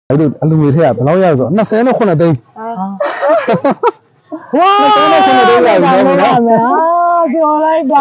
အဲ့လိုအလူငွေထည့်ရဘယ်လောက်ရဆို29သိန်းဝါ29သိန်းရပြီနော်ပြောလိုက်တာ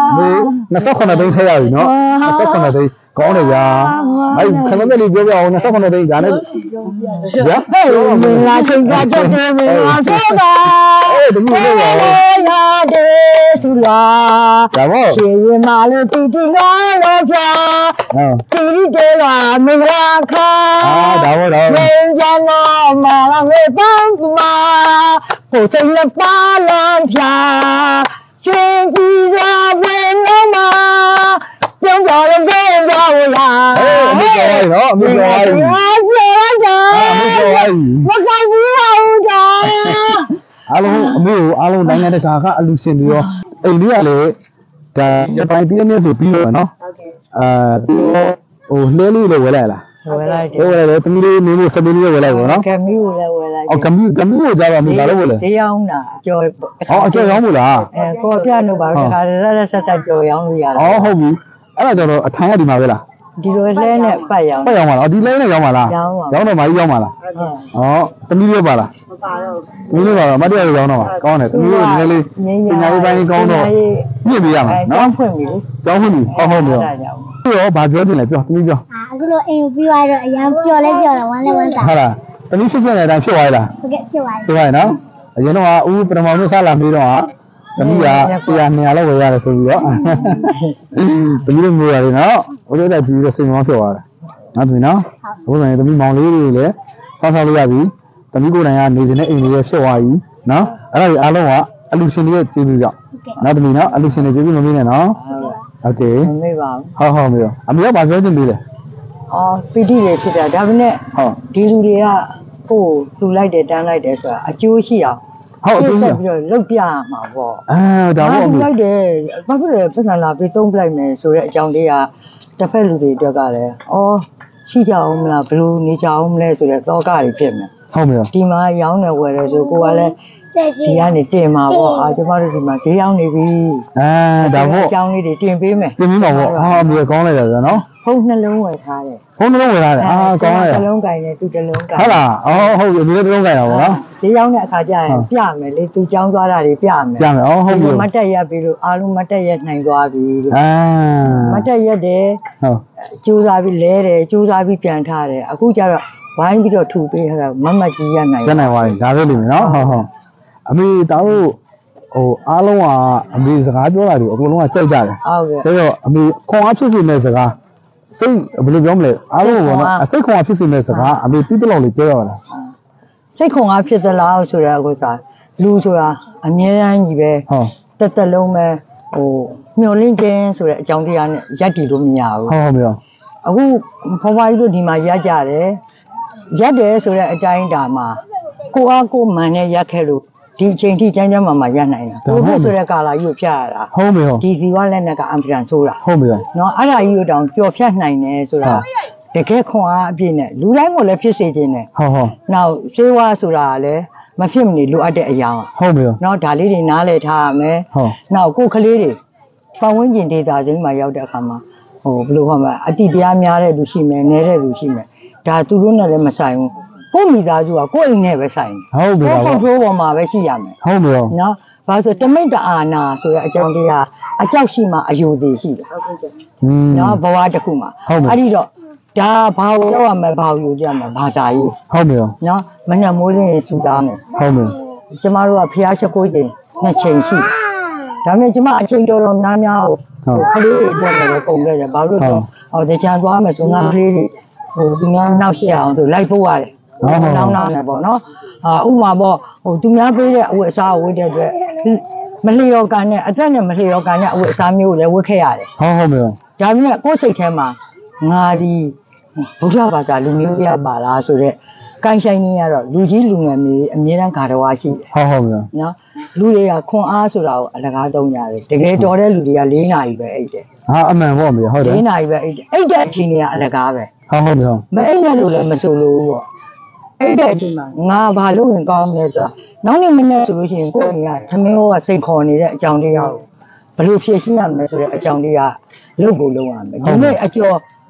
29သိန်းထည့်ရပြီနော်29သိန်းကောင်းတယ်ဗျာအဲ့ခဏလေးပြောပြအောင်29သိန်းဒါနဲ့ဗျာမင်္ဂလာချိန်ကြတဲ့မင်္ဂလာဆောတာတမီးလို့ပါလာတဲ့ဆူလာဒါပေါ့ရှင်ရင်မာလို့တီလာလို့ပြတီတဲလာမင်္ဂလာခါဒါပေါ့တော့မင်းကြတော့မာလာမေပန်းမာကိုစိတ်နဲ့ပါလန်ပြကျွင်းကြီးစွာဝင်တော့မှာပြောင်းကြလို့ပြောင်းကြဘူးလားအမေပြောရနော်အမေပြောရပြောလိုက်တာအမေပြောရမကန်ဘူးပါဦးတာအားလုံးအမေကိုအားလုံးနိုင်ငံတကာကအလူရှင်တွေရောအိမ်လေးကလည်းဒါရပိုင်းပြည့်နေဆိုပြီးတော့နော်ဟိုလှဲလေးလည်းဝယ်လိုက်လားဝယ်လိုက်တယ်ဝယ်လိုက်တယ်သမီးလေးနေလို့စပင်းလေးဝယ်လိုက်ပါနော်ကမီကိုလည်းဝယ်လိုက်ကမီကိုကြားပါမိပါလို့ဝယ်လဲဈေးရောက်တာအကျော်အကျော်ရောင်းမို့လားကိုပြလို့ပါတော့တခါလက်ဆက်ဆက်ကျော်ရောင်းလို့ရတယ်ဟုတ်ပြီအဲ့ဒါကျတော့အထိုင်ကဒီမှာပဲလားဒီလိုလဲနဲ့ပတ်ရောင်းပါလားဒီလဲနဲ့ရောင်းပါလားရောင်းတော့မကြီးရောင်းပါလားသမီးလေးပါလားမပါတော့သမီးလေးပါတော့မတရားရောင်းတော့ပါကောင်းတယ်သမီးလေးနည်းနည်းလေးပညာရေးပိုင်းကောင်းတော့မြင့်ပြရမှာနော်ဖွင့်ပြီလေကျောင်းဖွင့်ပြီဟုတ်မျိုးပြီးတော့ဘာပြောချင်လဲပြောသမီးပြောအခုလိုအိမ်ကိုပြီးသွားတော့အရန်ပျော်လဲပျော်တယ်ဝမ်းလဲဝမ်းသာဟုတ်လားသမီးဖြစ်စင်တဲ့အတိုင်းဖြစ်သွားလားဟုတ်ကဲ့ဖြစ်သွားပြီဖြစ်သွားပြီနော်အရင်တော့ဦးပထမဆုံးစလာပြီးတော့သမီးက100လောက်ဝယ်ရတယ်ဆိုပြီးတော့သမီးတို့မျိုးရတယ်နော်ဘိုးတို့တက်ကြီးတော့စိတ်မောဖြစ်သွားတယ်နော်သမီးနော်ဘိုးဆိုင်သမီးမောင်လေးတွေလည်းစောင့်ရှောက်လို့ရပြီသမီးကိုယ်တိုင်ကနေစဉ်တဲ့အိမ်တွေရဲ့ဖြစ်သွားပြီနော်အဲ့ဒါကြီးအားလုံးကအလူရှင်တွေရဲ့ကျေးဇူးကြောင့်နော်သမီးနော်အလူရှင်တွေကျေးဇူးမမေးနဲ့နော်โอเคမမေးပါဘူးဟုတ်မေးအမေကဘာပြောချင်သေးလဲပီတိတွေဖြစ်တာဒါပေမဲ့ဒီလူတွေကကိုယ်လှူလိုက်တယ်တန်းလိုက်တယ်ဆိုတာအကျိုးရှိအောင်ဟုတ်ပြီးတော့လုတ်ပြရမှာပေါ့ဒါပေါ့လိုက်တယ်ဘာဖြစ်လဲပတ်စံလာပြီးသုံးပလိုက်မယ်ဆိုတဲ့အကြောင်းလေးကတစ်ဖက်လူတွေအတွက်ကလည်းရှိကြအောင်မလားဘယ်လိုနေကြအောင်မလဲဆိုတဲ့သောကတွေဖြစ်မယ်ဟုတ်ပြီဒီမှာရောင်းနေဝယ်တယ်ဆိုကိုကလည်းဒီကနေတင်မှာပေါ့ကျမတို့ဒီမှာဈေးရောင်းနေပြီဒါပေါ့အကြောင်းလေးတွေတင်ပေးမယ်တင်ပေးမှာပေါ့မြေကောင်းလိုက်တယ်နော်ဖုန်းနှလုံးဝယ်ထားတယ်ဖုန်းနှလုံးဝယ်ထားတယ်ကောင်းလိုက်နှလုံးကင်တယ်သူနှလုံးကင်ဟုတ်လားဟုတ်ပြီမြေနှလုံးကင်တာပေါ့နော်ဈေးရောင်းတဲ့အခါကျရင်ပြမယ်လေသူကြောင်းသွားတာတွေပြမယ်ဟုတ်ပြီမတ်တက်ရက်ပြီလို့အားလုံးမတ်တက်ရက်နိုင်သွားပြီလို့မတ်တက်ရက်တယ်ဟုတ်ကျိုးစားပြီးလဲတယ်ကျိုးစားပြီးပြန်ထားတယ်အခုကျတော့ဝိုင်းပြီးတော့ထူပေးထားတာမတ်ကြီးရနိုင်သွားပြီဒါပဲလိမ့်မယ်နော်ဟုတ်အမေတောင်းလို့အားလုံးကအမေစကားပြောတာတွေအကုန်လုံးကကြိုက်ကြတယ်ဟုတ်ကဲ့ဒါတော့အမေခွန်အားဖြစ်စေမဲ့စကားစိတ်ဘယ်လိုပြောမလဲအားလုံးကစိတ်ခွန်အားဖြစ်စေမဲ့စကားအမေပြီးတော့လေးပြောရပါလားစိတ်ခွန်အားဖြစ်သလားဆိုတဲ့ဥစ္စာလူဆိုတာအမြဲတမ်းကြီးပဲတက်လုံးပဲမျောလင့်ခြင်းဆိုတဲ့အကြောင်းတရားနဲ့ရက်တည်လို့မရဘူးဟုတ်ပြီအခုဖွားဖွားကြီးတို့ဒီမှာရက်ကြတယ်ရက်တယ်ဆိုတဲ့အတိုင်းဒါမှာကိုအားကိုမှန်နဲ့ရက်ခဲ့လို့ဒီအချိန်ထိကျန်းကျန်းမာရက်နိုင်တာကိုဆိုတဲ့ကာလာကြီးကိုဖျက်ရတာဟုတ်ပြီဒီဇီဝလက်နဲ့ကအမ်ပရန်ဆိုးတာဟုတ်ပြီနော်အဲ့ဒါကြီးကိုတောင်ကြော်ဖြတ်နိုင်တယ်ဆိုတာတကယ်ခွန်အားအပြည့်နဲ့လူတိုင်းကိုလည်းဖြစ်စေခြင်းနဲ့ဟုတ်နောက်ရှေးဝါဆိုတာကလည်းမဖြစ်မနေလိုအပ်တဲ့အရာဟုတ်ပြီနော်ဒါလေးတွေနားလည်ထားရမယ်နောက်ကိုကလေးတွေပတ်ဝန်းကျင်ဒေတာချင်းမှာရောက်တဲ့အခါမှာဘယ်လိုမှမအတိတရားများတဲ့လူရှိမယ်နည်းတဲ့လူရှိမယ်ဒါသူတို့နဲ့လည်းမဆိုင်ဘူးကိုမိသားစုကကိုအိမ်နဲ့ပဲဆိုင်ဟုတ်ပြီကို control ပေါ်မှာပဲရှိရမယ်ဟုတ်ပြီနော်ဘာလို့တမိတ်တအာနာဆိုတဲ့အကြောင်းတရားအကြောက်ရှိမှအယုသေးရှိတယ်ဟုတ်ကဲ့နော်ဘဝတစ်ခုမှာအဲ့ဒီတော့ဒါဘာလို့ရမှာဘာလို့ယူကြမှာဘာသာကြီးဟုတ်ပြီနော်မနှံမိုးလင်းစူတောင်းတယ်ဟုတ်ပြီကျမတို့ကဖျားရှိခိုးချိန်နှစ်ချိန်ရှိဒါပေမဲ့ကျမအချိန်တော်တော်များများကိုခလေးတွေအတွက်လည်းပုံခဲ့တယ်ဘာလို့လဲတခြားသွားမယ်ဆိုငါကလေးတွေသူများနောက်ရှိအောင်ဆိုလိုက်ဖို့ရတယ်နောက်နဲ့ပေါ့နော်ဥမာပေါ့သူများပေးတဲ့အဝတ်အစားကိုဝတ်တဲ့အတွက်မလျော်ကန်နဲ့အသက်နဲ့မလျော်ကန်တဲ့အဝတ်အစားမျိုးကိုလည်းဝတ်ခဲ့ရတယ်ဟုတ်ပြီဒါပေမဲ့ကိုယ်စိတ်ထဲမှာငါဒီဘုရားဘာသာလူမျိုးရပါလားဆိုတော့ကိုင်းဆိုင်ကြီးကတော့လူကြီးလူငယ်မျိုးအမြဲတမ်းဂါရဝါရှိဟုတ်ပြီနော်လူတွေကခွန်အားဆိုတာကိုအလကားသုံးကြတယ်တကယ်တော်တဲ့လူတွေက4နာရီပဲအိတ်တယ်အမှန်ပေါ့မြေဟုတ်တယ် 4နာရီပဲအိတ်တယ်အိတ်တဲ့အချိန်တွေကအလကားပဲဟုတ်ပြီမအိတ်နဲ့လို့လည်းမဆိုလို့ပေါ့အဲ့တဲ့အချိန်မှာငါဘာလို့ဝင်ကောင်းလဲဆိုတာနောက်နေ့မနေ့ဆိုလို့ရှိရင်ကိုယ်ကသမင်းဟောကစိတ်ခေါ်နေတဲ့အကြောင်းတရားကိုဘယ်လိုဖြည့်ရှင်းရမလဲဆိုတဲ့အကြောင်းတရားလုပ်ဖို့လုပ်ရမယ်ဒီနေ့အကျော်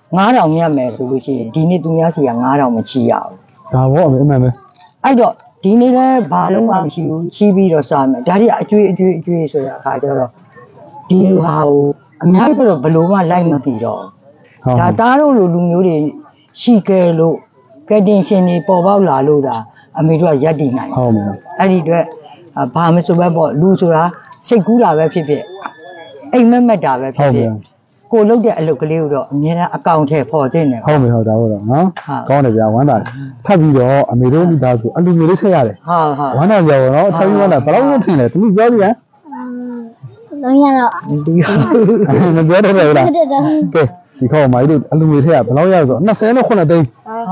9000မြတ်မယ်ဆိုလို့ရှိရင်ဒီနေ့သူများစီက9000မချီရဘူးဒါဘောအမေအမှန်ပဲအဲ့တော့ဒီနေ့လည်းဘာလုံးမှမရှိဘူးချီးပြီးတော့စားမယ်ဒါတွေအကျွေးဆိုတာအခါကျတော့ဒီဟာကိုအများကြီးတော့ဘလို့မှလိုက်မပြီးတော့ဒါသားတို့လိုလူမျိုးတွေရှိခဲ့လို့ကတင်ရှင်တွေပေါ်ပေါက်လာလို့ဒါအမေတို့ကရက်တည်နိုင်ဟုတ်မယ်အဲ့ဒီအတွက်ဘာမဆိုပဲပေါ့လူဆိုတာစိတ်ကူးတာပဲဖြစ်ဖြစ်အိမ်မက်မက်တာပဲဖြစ်ဖြစ်ကိုလုပ်တဲ့အလုပ်ကလေးကိုတော့အများအားအကောင့်ထဲပေါ်တင်တယ်ဟုတ်မယ်ဟုတ်တာဟုတ်တော့နော်ကောင်းတယ်ဗျာဝမ်းသာထပ်ပြီးတော့အမေတို့မိသားစုအလူမျိုးလေးဆက်ရတယ်ဟုတ်ဝမ်းသာပြောနော်ထပ်ပြီးဝမ်းသာဘယ်လောက်နဲ့ထင်လဲသူပြောပြရလုံးရတော့ဒီမပြောတော့ဘူးလားဟုတ်တယ်တော့ကဲဒီခေါက်မိုင်းတို့အလူမျိုးထက်ကဘယ်လောက်ရဆို29သိန်း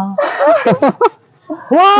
ဝါ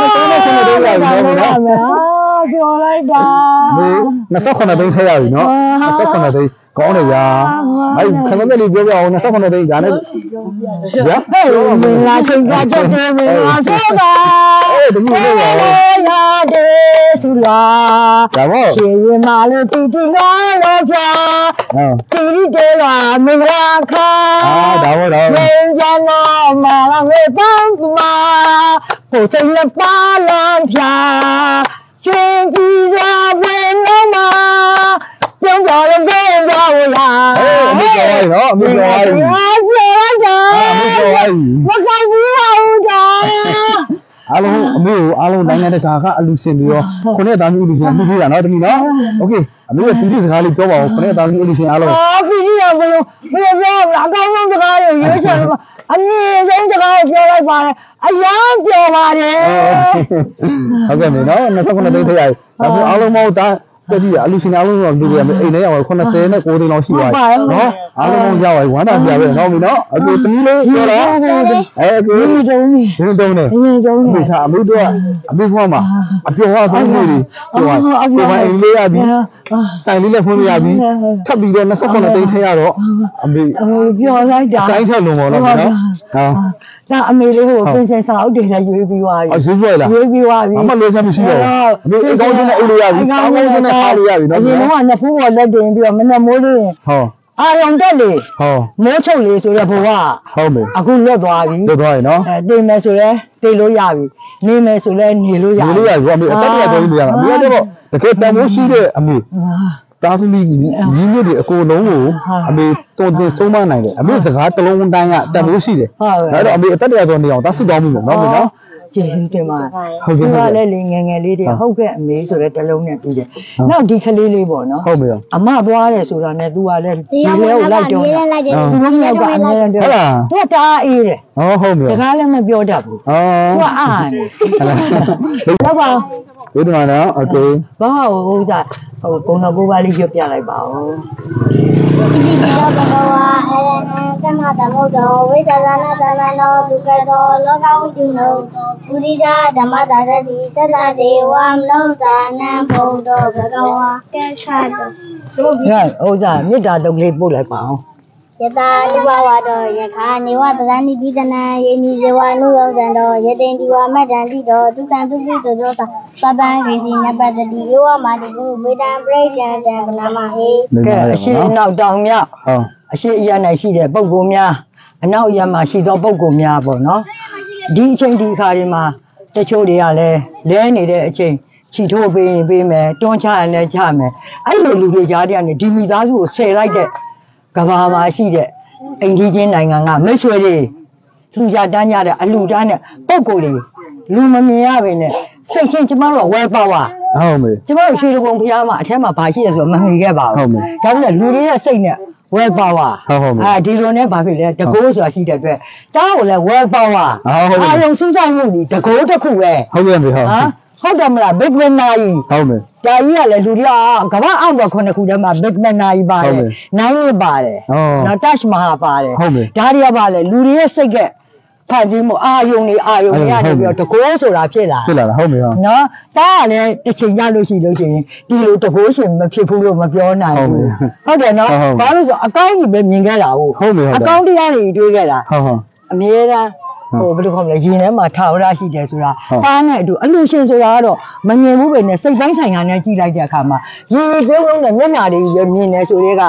ပြောလိုက်တာ 29သိန်းထက်ရပြီနော်29သိန်းကောင်းတယ်ဗျာအဲ့ခဏလေးပြောပြအောင်29သိန်းဒါနဲ့ဗျာဟဲ့မင်းလာချိန်ကြချက်တယ်မင်းလာဆိုပါအေးတမီးလေးပါလာတယ်ဆူလာဒါပေါ့ချေရင်မလို့တီလာလို့ပြဟုတ်တီတဲလာမင်္ဂလာခါဒါပေါ့တော့မင်းကြနာမာငေပန်းမာကိုစိတ်နဲ့ပါလန်ပြကျွင်ကြီးစွာဝင်တော့မှာပြုံးတော်လည်းပြုံးတော်ဝလာအေးအမေပြောရနော်အမေပြောရပြောလိုက်တာအမေပြောရမကန်ဘူးပါဦးတော့အားလုံးအမေကိုအားလုံးနိုင်ငံတကာကအလူရှင်တွေရောခုနှစ်သားမျိုးအလူရှင်မှုပေးတာနော်တမီးနော်โอเคအမေရဲ့ပြည်စကားလေးပြောပါဦးခုနှစ်သားမျိုးအလူရှင်အားလုံးပြည်ရဘလို့ပြောအကောင်းဆုံးစကားတွေရွေးချယ်လို့အမြင့်ဆုံးစကားကိုပြောလိုက်ပါတယ်အရန်ပြောပါတယ်ဟုတ်ကဲ့မေနော်29သိန်းထည့်ရပြီဒါဆိုအားလုံးမဟုတ်တာတက်ကြည့်ရအလူရှင်အားလုံးတော့လူတွေအိမ်ထဲရောက်89သိန်းလောက်ရှိသွားပြီနော်အားလုံးရောက်ပြီဝမ်းသာစရာပဲနော်မေနော်အခုတမီးလေးပြောတာအခုဒီတုံးနေဘယ်တုံးလဲဒီတုံးအနေမေကအမေတို့ကအမေဘွားမှာအပြောဝဆုံးနေပြီပြောပါအိမ်လေးရပြီဆိုင်လေးလည်းဖွင့်ရပြီထပ်ပြီးတော့29သိန်းထည့်ရတော့အမေပြောလိုက်တာတိုင်းထက်လုံးပါတော့နော်ဟာဒါအမေလေးကိုပင်စင်စာအုပ်တွေလည်းရွေးပြီးသွားပြီအရွေးပြလားရွေးပြီးသွားပြီအမလို့ချက်မရှိတော့ဘူးအမေအကောင်းဆုံးနဲ့အိတ်လို့ရပြီစောင်းကောင်းဆုံးနဲ့ထားလို့ရပြီနော်ဒီတော့နှစ်ဖူးပေါ်လက်တင်ပြီးတော့မနဲ့မိုးလေးဟောအာရုံတက်လေဟောမိုးချုပ်လေဆိုတဲ့ဘဝဟုတ်မယ်အခုလွတ်သွားပြီလွတ်သွားပြီနော်တိမ်မယ်ဆိုလဲတိတ်လို့ရပြီနေမယ်ဆိုလဲနေလို့ရဒီလိုရပြီအမေအတက်ရတော့နေရမှာအမေကတော့တကယ်တန်ဖိုးရှိတဲ့အမေသားသမီးညီညွတ်တွေအကုန်လုံးကိုအမေတုံတင်ဆုံးမနိုင်တယ်အမေစကားတစ်လုံးတိုင်းကတန်ဖိုးရှိတယ်ဟုတ်ဒါတော့အမေအတက်ရဆိုနေအောင်သားစစ်တောင်းမှုပေါ့နော်မေနော်ကျေးဇူးတင်ပါဟုတ်ကဲ့သူကလည်းလေငယ်ငယ်လေးတွေဟုတ်ကဲ့အမေဆိုတဲ့တလုံးနဲ့တူတယ်နောက်ဒီကလေးလေးပေါ့နော်ဟုတ်ပြီအမသွားတယ်ဆိုတာနဲ့ तू ကလည်းဒီဒီရောက်လေးကိုတော့လိုက်တော့မြေလည်းလိုက်တယ်သူတို့မြောက်ကအများနဲ့ဟုတ်လားသူကတအားအေးတယ်ဟောဟုတ်ပြီစကားလည်းမပြောတတ်ဘူးอ๋อသူကအားတယ်တော့ပါဒီမှာနော်โอเคဘာဟုတ်ကြဟိုကုန်းတော်ကိုပါလေးရွတ်ပြလိုက်ပါဦးဒီတော့ကတော့ကမ္မတမုတ်တော်ဝိသဇာနာသမနောဒုက္ခသောလောကဝိတုနောပုရိသဓမ္မတာတတိသတ္တဒေဝမနုဿာနံဘုဒ္ဓဘဂဝါကဲခတ်တော်ညဟုတ်ကြမေတ္တာတုတ်ကလေးပို့လိုက်ပါအောင်ယတာလူဘဝတော်ယခာနေဝသဇာနိပိသနံယေနိဇဝနုယောဇံတော်ယတိန်ဒီဝမတ္တံတိတော်ဒုက္ခံသူပိသောသောပပံခေစီနပတ္တိယောဝမာတိကုမေတံပရိဒံတံဗနာမဟေကဲအရှိနောက်တောင်မြောက်ဟောအရှိအရ၌ရှိတဲ့ပုဂ္ဂိုလ်များအနောက်အရမှာရှိသောပုဂ္ဂိုလ်များပေါ့နော်ဒီအချိန်ဒီခါတွေမှာတချို့တွေကလည်းလဲနေတဲ့အချိန်ချီထိုးပေးမယ်တွန်းချရင်လည်းချမယ်အဲ့လိုလူတွေကြားတဲ့ကနေဒီမိသားစုကိုဆယ်လိုက်တဲ့ကဘာမှာရှိတဲ့အိမ်ကြီးချင်းနိုင်ငံကမိတ်ဆွေတွေလူကြတန်းကြတဲ့အလူတန်းတဲ့ပုဂ္ဂိုလ်တွေလူမမြင်ရပါနဲ့စိတ်ချင်းကျမတို့ကဝဲပါဝါဟုတ်မေကျမတို့ရွှေကုံဖျားမှာအထက်မှာဘာရှိလဲဆိုတော့မငြိခဲ့ပါဘူးဟုတ်မယ်ဒါပေမဲ့လူတွေရဲ့စိတ်နဲ့ well power ဟုတ်မယ်ဒီလိုနဲ့ဘာဖြစ်လဲတကိုးဆိုတာရှိတဲ့အတွက်တားကိုလည်း well power ဟုတ်မယ်အာရုံစူးစိုက်မှုဒီတကိုးတစ်ခုပဲဟုတ်ကဲ့မေဟုတ်ဟုတ်တယ်မလား big man နာကြီးဟုတ်မေဒါကြီးကလည်းလူတွေကကမ္ဘာအောက်တော့ခုနှစ်ခုတည်းမှာ big man နာကြီးပါတယ်နိုင်ရပါတယ်ဟုတ်နော် touch မဟာပါတယ်ဟုတ်မယ်ဒါတွေကပါလေလူတွေရဲ့စိတ်ကဖန်ဆီးမှုအာယုံတွေကနေပြီးတော့တကိုးဆိုတာဖြစ်လာဖြစ်လာတာဟုတ်မေဟုတ်နော်တားကလည်းတစ်ချိန်ရလို့ရှိရင်ဒီလိုတကိုးရှင်မဖြစ်ဘူးလို့မပြောနိုင်ဘူးဟုတ်တယ်နော်ဘာလို့ဆိုအကောင်းကြီးပဲမြင်ခဲ့တာဟုတ်ဟုတ်မေဟုတ်အကောင်းတရားတွေတွေးခဲ့တာဟုတ်ဟုတ်အမြဲတမ်းဟိုဘယ်လိုခေါ်မလဲရင်ထဲမှာထာဝရရှိတယ်ဆိုတာဟုတ်တားနဲ့အတူအလူရှင်ဆိုတာကတော့မမြင်ဘူးပဲနဲ့စိတ်ပိုင်းဆိုင်ရာနဲ့ကြည့်လိုက်တဲ့အခါမှာရေပြုံးလုံးနဲ့မျက်နှာတွေပဲမြင်နေဆိုတဲ့က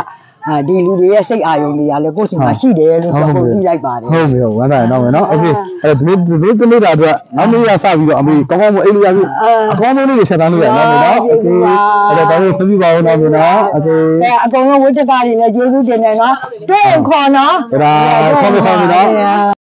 ဒီလူတွေရဲ့စိတ်အာရုံတွေကလည်းကိုယ့်စီမှာရှိတယ်လို့ဆိုတော့ကြည့်လိုက်ပါတယ်ဟုတ်ပြီဝမ်းသာရတော့မယ်နော်โอเคအဲ့ဒီနေ့တာအတွက်နောက်နေ့ကစပြီးတော့အမေကောင်းကောင်းမအိတ်လို့ရပြီအကောင်းဆုံးလေးတွေချက်သားလို့ရနော်နော်โอเคအဲ့တော့ဒါလေးပြပြပါဦးနော်မြေနော်โอเคအကုန်လုံးဝိတ္တကာတွေလည်းကျေးဇူးတင်တယ်နော်တွေ့ခေါ်နော်ဒါခေါ်ပြီနော်